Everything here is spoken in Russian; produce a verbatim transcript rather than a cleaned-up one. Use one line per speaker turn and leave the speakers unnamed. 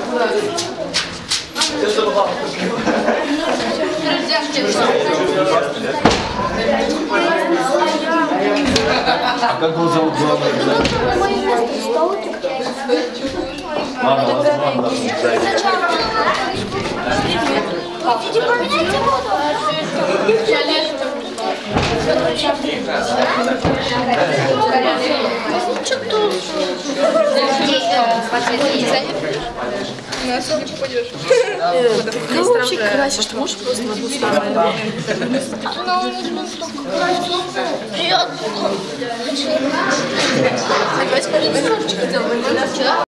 А как его зовут главный обязательно? Ладно, ладно, ладно.
Хотите поменять воду?
Не попадешь.
Ты вообще красишь, ты можешь просто в одну сторону? Ну, нужно столько красить. Приятно. Давайте, пожалуйста, сделаем.